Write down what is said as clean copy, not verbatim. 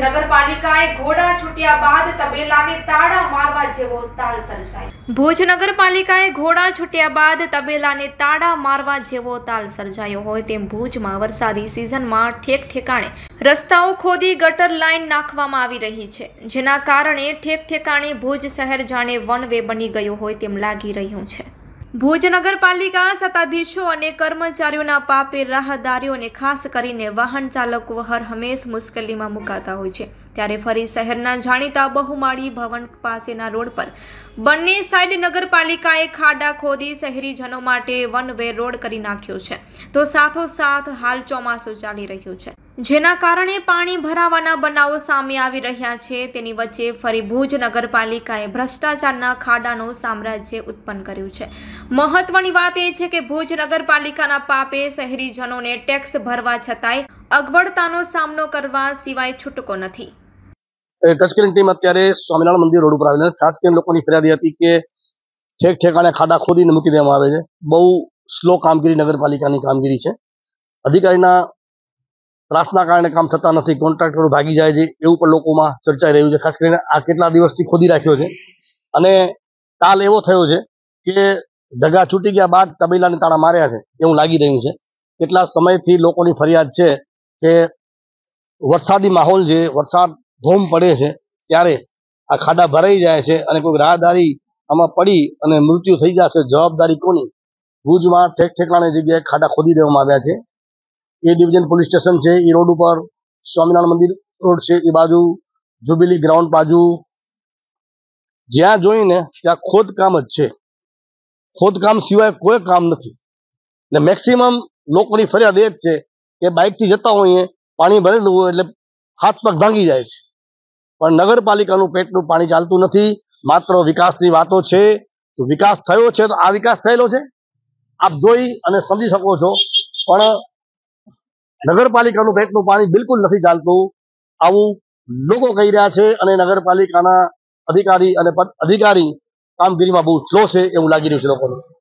નગરપાલિકાએ ઘોડા છૂટ્યા બાદ તબેલાને તાળા મારવા જેવો તાલ સર્જાયો। ભુજ નગરપાલિકાએ ઘોડા છૂટ્યા બાદ તબેલાને તાળા મારવા જેવો તાલ સર્જાયો હોય તેમ ભુજમાં વરસાદી સિઝનમાં ઠેક ઠેકાણે રસ્તાઓ ખોદી ગટર લાઇન નાખવામાં આવી રહી છે, જેના કારણે ઠેક ઠેકાણે ભુજ શહેર જાણે વન વે બની ગયું હોય તેમ લાગી રહ્યું છે। ભુજ નગરપાલિકા સત્તાધીશો અને કર્મચારીઓના પાપે રાહદારીઓને ખાસ કરીને વાહન ચાલકો હર હંમેશ મુશ્કેલીમાં મુકાતા હોય છે, ત્યારે ફરી શહેરના જાણીતા બહુમાળી ભવન પાસેના રોડ પર બંને સાઈડ નગરપાલિકાએ ખાડા ખોદી શહેરીજનો માટે વન વે રોડ કરી નાખ્યો છે, તો સાથોસાથ હાલ ચોમાસું ચાલી રહ્યું છે, જેના કારણે પાણી ભરાવાના બનાવો સામે આવી રહ્યા છે। તેની વચ્ચે ફરી ભુજ નગરપાલિકાએ ભ્રષ્ટાચારના ખાડાનું સામ્રાજ્ય ઉત્પન્ન કર્યું છે। મહત્વની વાત એ છે કે ભુજ નગરપાલિકાના પાપે શહેરીજનોને ટેક્સ ભરવા છતાંય અગવડતાનો સામનો કરવા સિવાય છૂટકો નથી। કચ્છ ક્લીન ટીમ અત્યારે સ્વામિનારાયણ મંદિર રોડ ઉપર આવેલા ખાસ કરીને લોકોની ફરિયાદ હતી કે ઠેક ઠેકાણે ખાડા ખોદીને મૂકી દેવામાં આવે છે। બહુ સ્લો કામગીરી નગરપાલિકાની કામગીરી છે। અધિકારીના ત્રાસના કારણે કામ થતા નથી, કોન્ટ્રાક્ટરો ભાગી જાય છે એવું પણ લોકોમાં ચર્ચાઈ રહ્યું છે। ખાસ કરીને આ કેટલા દિવસથી ખોદી રાખ્યો છે અને તાલ એવો થયો છે કે જગા છૂટી ગયા બાદ તબેલાને તાળા માર્યા છે એવું લાગી રહ્યું છે। કેટલા સમયથી લોકોની ફરિયાદ છે કે વરસાદી માહોલ છે, વરસાદ ધોમ પડે છે ત્યારે આ ખાડા ભરાઈ જાય છે અને કોઈ રાહદારી આમાં પડી અને મૃત્યુ થઈ જશે, જવાબદારી કોની? ભુજમાં ઠેક ઠેકાણે જગ્યાએ ખાડા ખોદી દેવામાં આવ્યા છે। એ ડિવિઝન પોલીસ સ્ટેશન છે, એ રોડ ઉપર સ્વામિનારાયણ મંદિર રોડ છે, એ બાજુ જ્યુબિલી ગ્રાઉન્ડ બાજુ જ્યાં જોઈને ત્યાં ખોદકામ જ છે, ખોદકામ સિવાય કોઈ કામ નથી। ને મેક્સિમમ લોકોની ફરિયાદ એ જ છે કે બાઇકથી જતા હોઈએ, પાણી ભરેલું હોય એટલે હાથ પગ ભાંગી જાય છે, પણ નગરપાલિકાનું પેટનું પાણી ચાલતું નથી। માત્ર વિકાસની વાતો છે, તો વિકાસ થયો છે તો આ વિકાસ થયેલો છે આપ જોઈ અને સમજી શકો છો, પણ નગરપાલિકાનું પેટનું પાણી બિલકુલ નથી ચાલતું આવું લોકો કહી રહ્યા છે અને નગરપાલિકાના અધિકારી કામગીરીમાં બહુ સ્લો છે એવું લાગી રહ્યું છે લોકોને।